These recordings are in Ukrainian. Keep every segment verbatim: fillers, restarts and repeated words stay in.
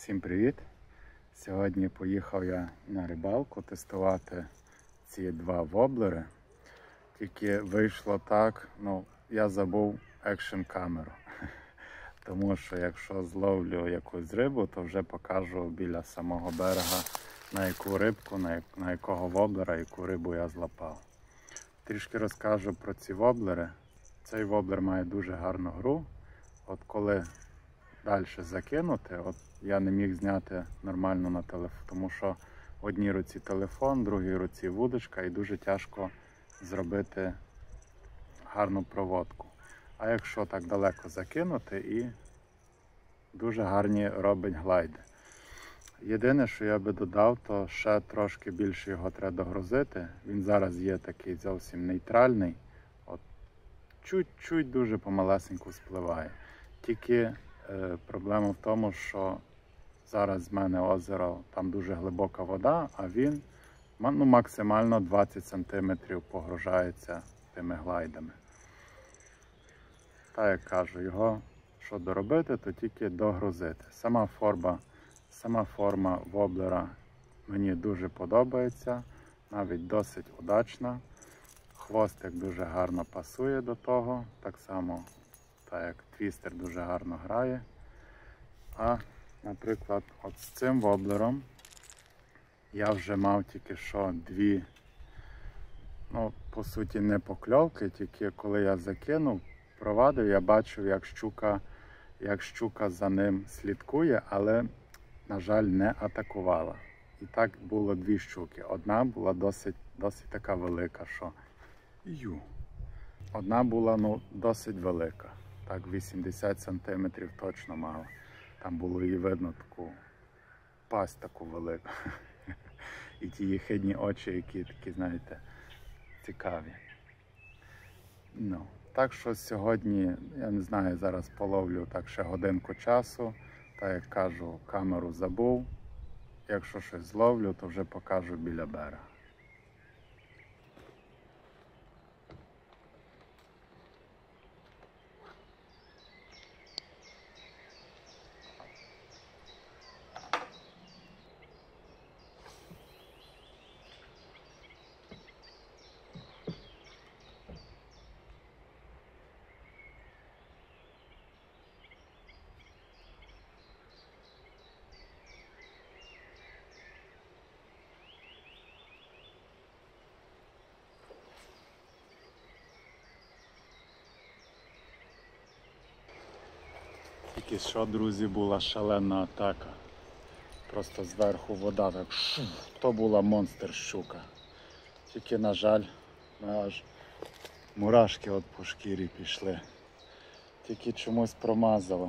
Всім привіт! Сьогодні поїхав я на рибалку тестувати ці два воблери. Тільки вийшло так, ну, я забув екшн камеру. Тому що якщо зловлю якусь рибу, то вже покажу біля самого берега, на яку рибку, на, як, на якого воблера, яку рибу я злапав. Трішки розкажу про ці воблери. Цей воблер має дуже гарну гру. От коли далі закинути, от я не міг зняти нормально на телефон, тому що в одній руці телефон, в другій руці вудочка і дуже тяжко зробити гарну проводку. А якщо так далеко закинути, і дуже гарні робить глайди. Єдине, що я би додав, то ще трошки більше його треба догрузити. Він зараз є такий зовсім нейтральний. От чуть-чуть дуже помалесеньку спливає. Тільки е, проблема в тому, що зараз в мене озеро, там дуже глибока вода, а він ну, максимально двадцять сантиметрів погружається тими глайдами. Так як кажу, його що доробити, то тільки догрузити. Сама форма, сама форма воблера мені дуже подобається, навіть досить удачна. Хвостик дуже гарно пасує до того, так само, так як твістер дуже гарно грає. А, наприклад, от з цим воблером я вже мав тільки що дві, ну, по суті, не покльовки, тільки коли я закинув, провадив, я бачив, як щука, як щука за ним слідкує, але, на жаль, не атакувала. І так було дві щуки. Одна була досить, досить така велика, що ю. Одна була, ну, досить велика. Так, вісімдесят сантиметрів точно мала. Там було її видно таку пасть таку велику. І ті єхидні очі, які такі, знаєте, цікаві. Ну, так що сьогодні, я не знаю, зараз половлю так ще годинку часу. Так як кажу, камеру забув. Якщо щось зловлю, то вже покажу біля берега. Тільки що, друзі, була шалена атака. Просто зверху вода так шух, то була монстр щука. Тільки, на жаль, аж мурашки от по шкірі пішли. Тільки чомусь промазало.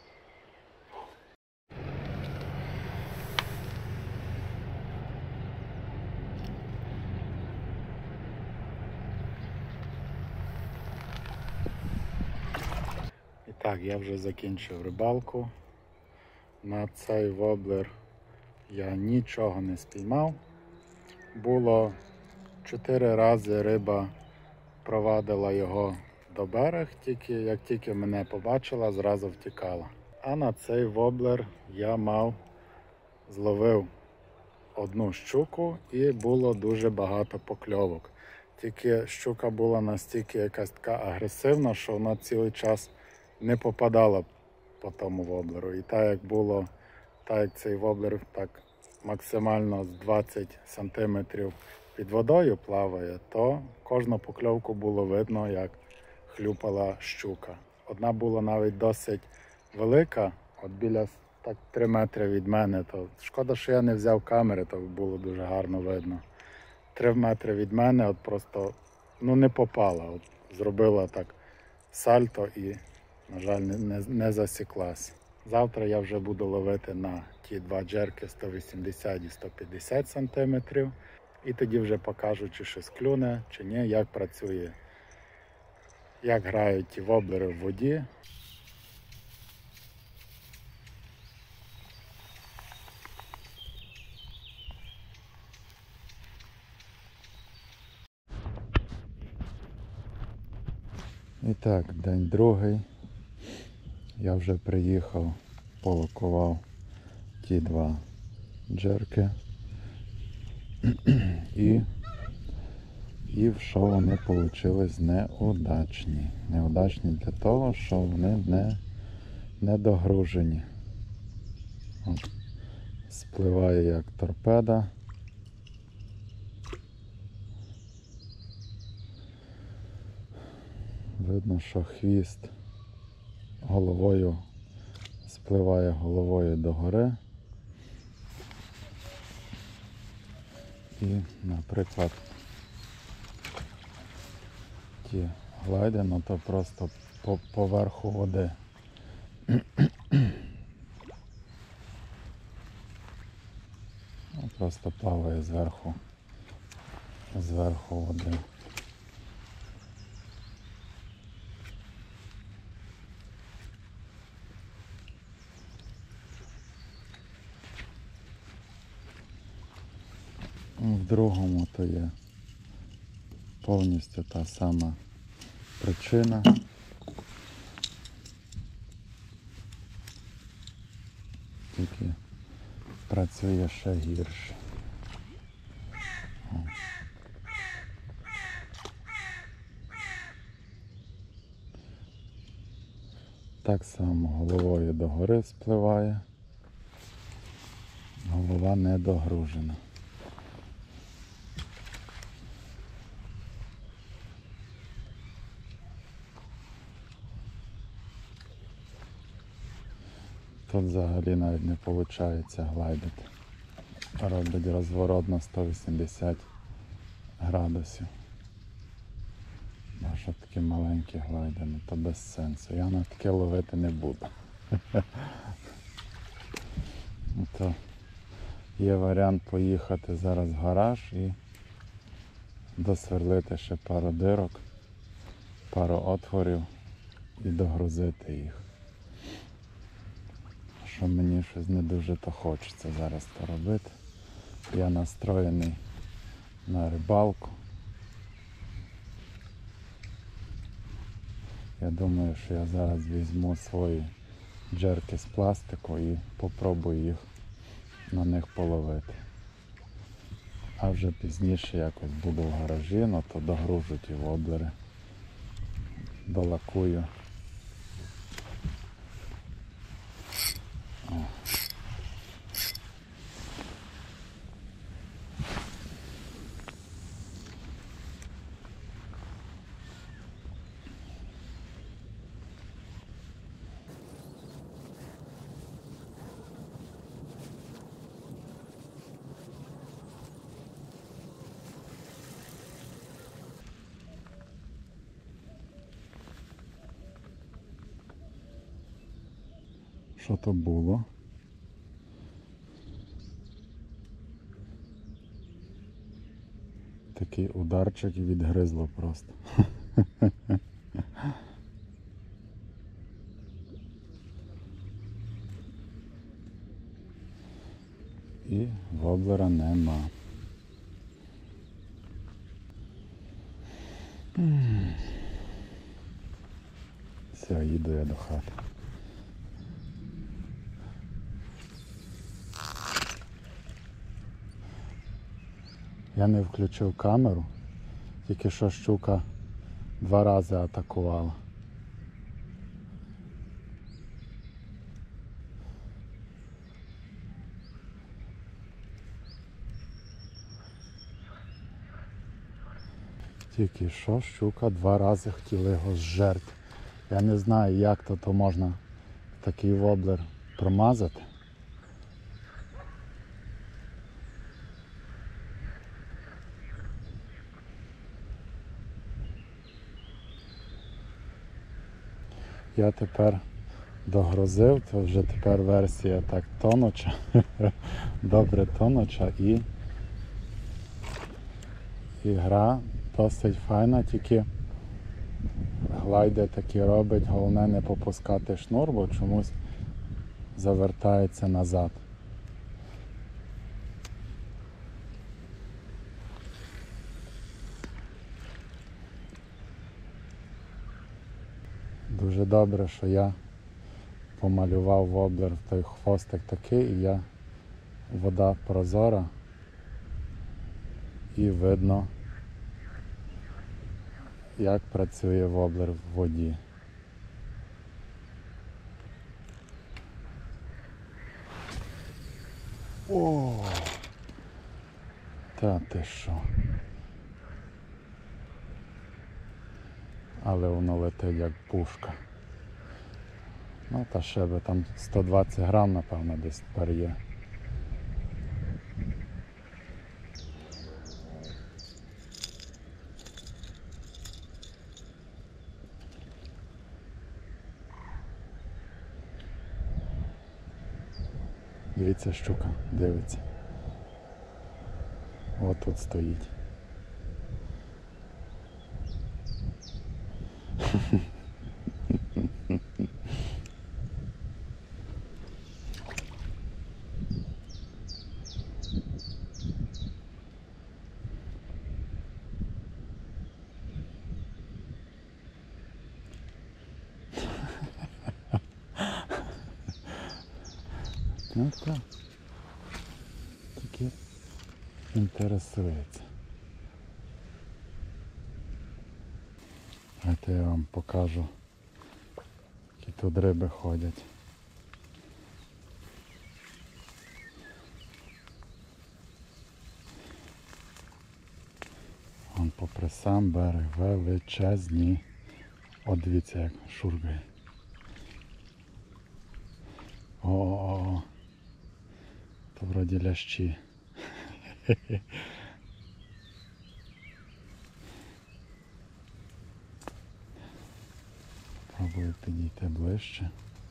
Так, я вже закінчив рибалку. На цей воблер я нічого не спіймав. Було чотири рази риба провадила його до берега, тільки, як тільки мене побачила, зразу втікала. А на цей воблер я мав, зловив одну щуку і було дуже багато покльовок. Тільки щука була настільки якась така агресивна, що вона цілий час не попадала по тому воблеру. І так як було, так як цей воблер так максимально з двадцять сантиметрів під водою плаває, то кожну покльовку було видно, як хлюпала щука. Одна була навіть досить велика, от біля так три метри від мене. То шкода, що я не взяв камери, то було дуже гарно видно. Три метри від мене от просто, ну, не попала. От зробила так сальто і, на жаль, не, не, не засіклась. Завтра я вже буду ловити на ті два джерки сто вісімдесят і сто п'ятдесят сантиметрів. І тоді вже покажу, чи щось клюне, чи ні, як працює, як грають ті воблери в воді. І так, день другий. Я вже приїхав, полокував ті два джерки. І, і що вони вийшли неудачні. Неудачні для того, що вони не, не догружені. От. Спливає як торпеда. Видно, що хвіст головою спливає головою догори. І, наприклад, ті глайди, ну то просто по поверху води. Просто плаває зверху, зверху води. В другому то є повністю та сама причина. Тільки працює ще гірше. Так само головою догори спливає. Голова не догружена. Тут взагалі навіть не виходить глайдити. Робить розворот на сто вісімдесят градусів. А що такі маленькі глайдини, то без сенсу. Я на таке ловити не буду. То є варіант поїхати зараз в гараж і досверлити ще пару дирок, пару отворів і догрузити їх. Що мені щось не дуже то хочеться зараз то робити. Я настроєний на рибалку. Я думаю, що я зараз візьму свої джерки з пластику і попробую їх на них половити. А вже пізніше якось буду в гаражі, ну то догружу ті воблери, долакую. О. Що то було? Такий ударчик і відгризло просто. І воблера нема. Все, їду я до хати. Я не включив камеру, тільки що щука два рази атакувала. Тільки що щука два рази хотіла його зжерти. Я не знаю, як то, то можна такий воблер промазати. Я тепер догрузив, то вже тепер версія так тонуча, добре тонуча, і, і гра досить файна, тільки глайди такі робить, головне не попускати шнур, бо чомусь завертається назад. Дуже добре, що я помалював воблер в той хвостик такий, і я вода прозора і видно, як працює воблер в воді. О! Та ти що? Але воно летить як пушка. Ну та ще би там сто двадцять грам, напевно, десь тепер є. Дивіться, щука, дивиться. От тут стоїть. Ну так, таке інтересується. Давайте я вам покажу, які тут риби ходять. Вон попри сам берег величезні. От дивіться, як шургає. О-о-о. То вроді лящі. Пробую підійти ближче.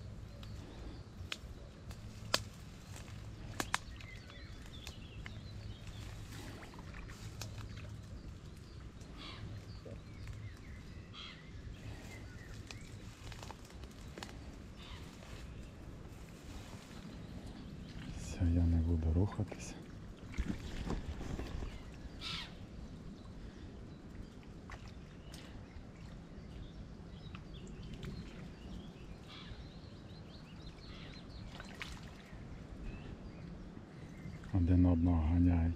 Все, я не буду рухатися. Один одного ганяють.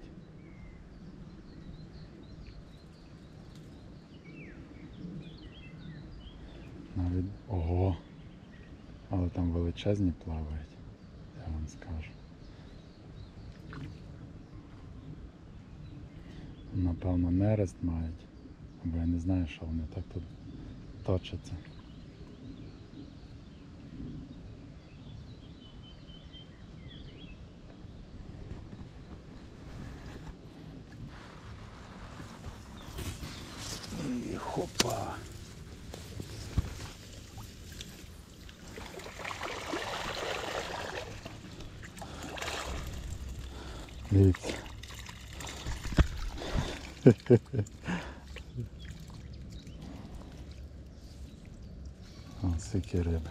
Навіть ого! Але там величезні плавають, я вам скажу. Напевно, нерест мають, бо я не знаю, що вони так тут точаться. І хопа! Дивіться. Ось скільки риби.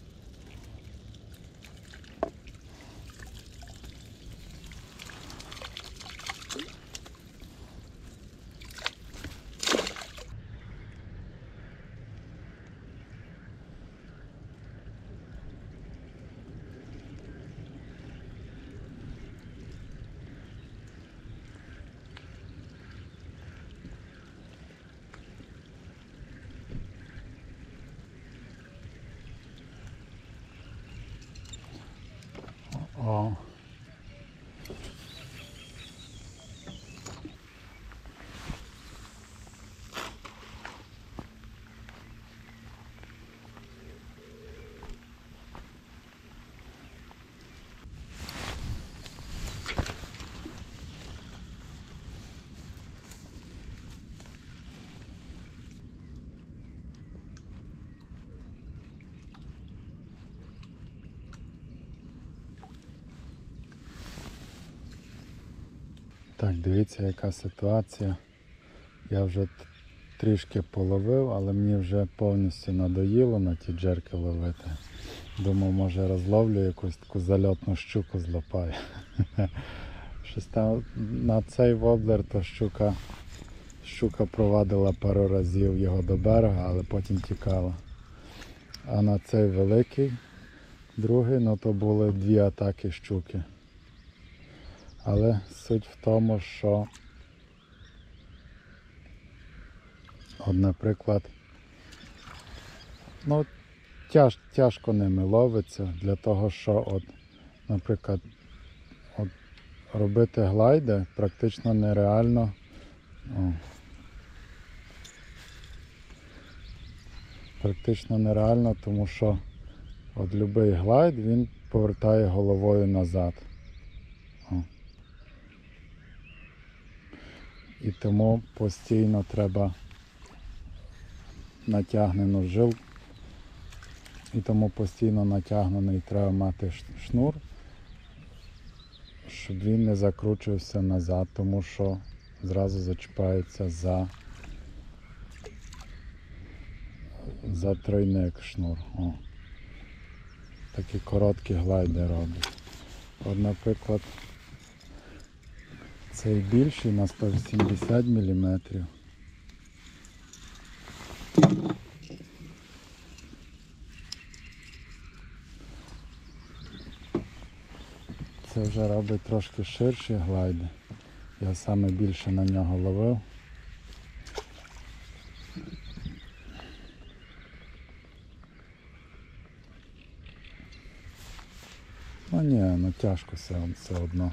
О. Так, дивіться, яка ситуація. Я вже трішки половив, але мені вже повністю надоїло на ті джерки ловити. Думав, може розловлю якусь таку зальотну щуку злопаю. Щось там на цей воблер то щука, щука провадила пару разів його до берега, але потім тікала. А на цей великий, другий, ну то були дві атаки щуки. Але суть в тому, що, от, наприклад, ну, тяж, тяжко ними ловиться для того, що, от, наприклад, от, робити глайди практично нереально. О, практично нереально, тому що от будь-який глайд, він повертає головою назад. О. І тому постійно треба натягнену жил, і тому постійно натягнений треба мати шнур, щоб він не закручувався назад, тому що зразу зачіпається за, за тройник шнур. О. Такі короткі глайди роблять. От, наприклад, цей більший на сто вісімдесят міліметрів. Це вже робить трошки ширші глайди. Я саме більше на нього ловив. Ну ні, ну тяжко все, все одно.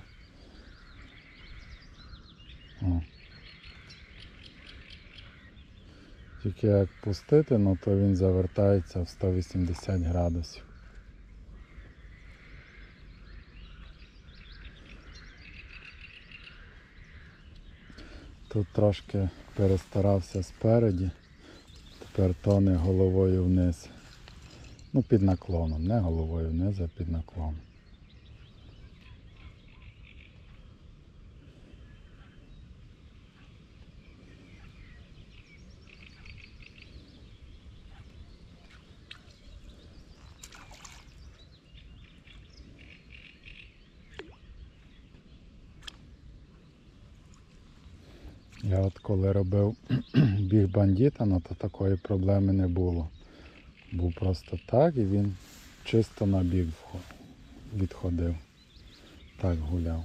О. Тільки як пустити, ну то він завертається в сто вісімдесят градусів. Тут трошки перестарався спереді, тепер тоне головою вниз. Ну, під наклоном, не головою вниз, а під наклоном. Я от коли робив біг бандита, ну то такої проблеми не було. Був просто так і він чисто на бік відходив. Так гуляв.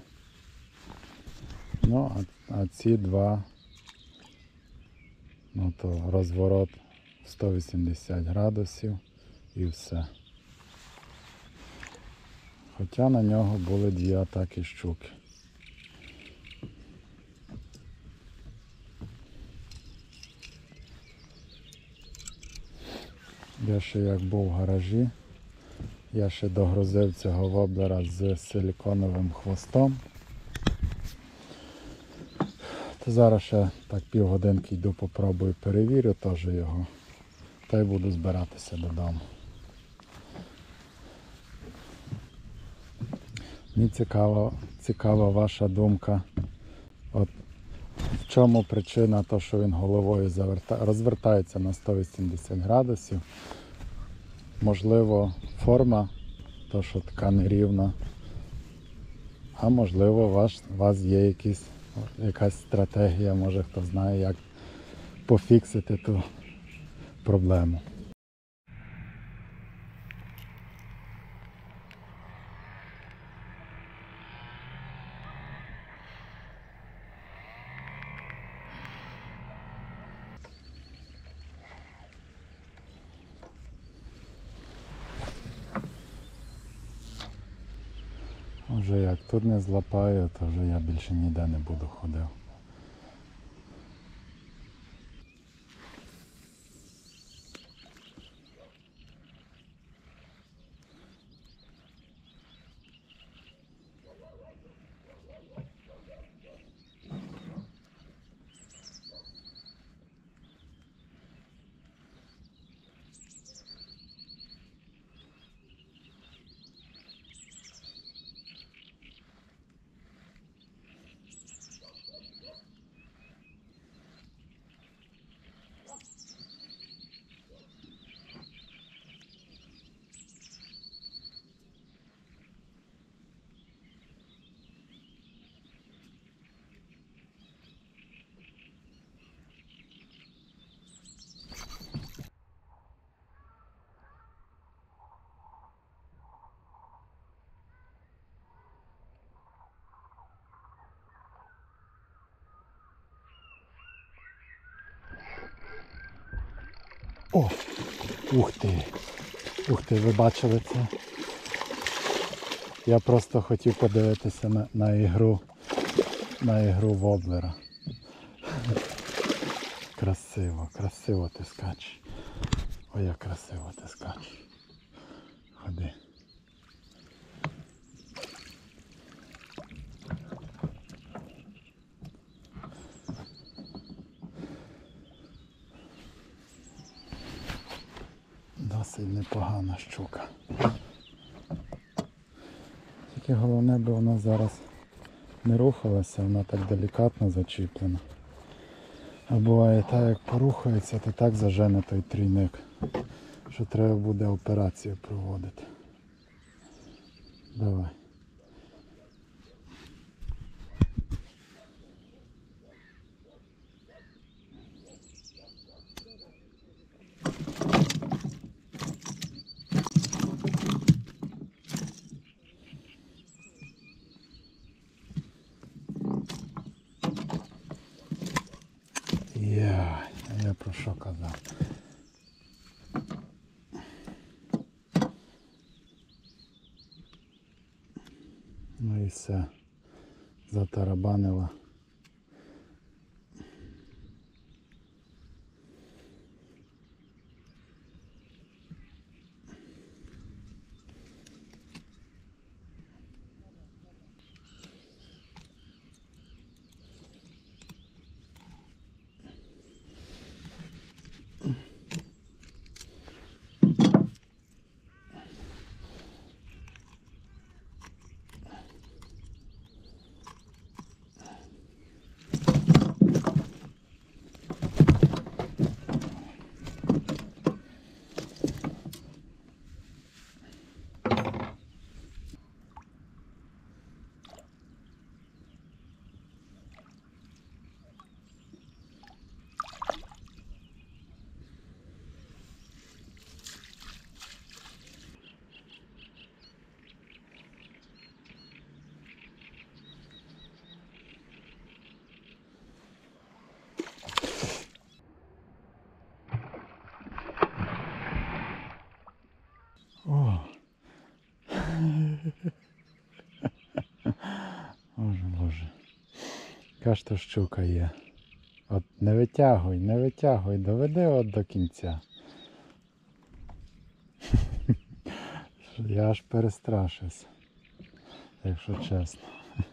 Ну, а, а ці два, ну то розворот в сто вісімдесят градусів і все. Хоча на нього були дві атаки щуки. Я ще як був в гаражі, я ще догрузив цього воблера з силіконовим хвостом. То зараз ще так півгодинки йду, попробую, перевірю теж його. Та й буду збиратися додому. Мені цікава, цікава ваша думка. От в чому причина того, що він головою заверта... розвертається на сто вісімдесят градусів. Можливо, форма, то що така нерівна. А можливо, ваш, у вас є якісь, якась стратегія, може хто знає, як пофіксити ту проблему. Вже як тут не злапаю, то вже я більше ніде не буду ходив. О! Ух ти! Ух ти, ви бачили це? Я просто хотів подивитися на, на ігру на ігру воблера. Красиво, красиво ти скачеш. Ой, як красиво ти скачеш. Ходи. Досить непогана щука. Тільки головне, бо вона зараз не рухалася, вона так делікатно зачіплена. А буває так, як порухається, то так зажене той трійник, що треба буде операцію проводити. Давай. Я, я про що казав? Ну і все, затарабанила. О! Боже, боже. Яка ж то щука є. От не витягуй, не витягуй, доведи от до кінця. Я аж перестрашився, якщо чесно.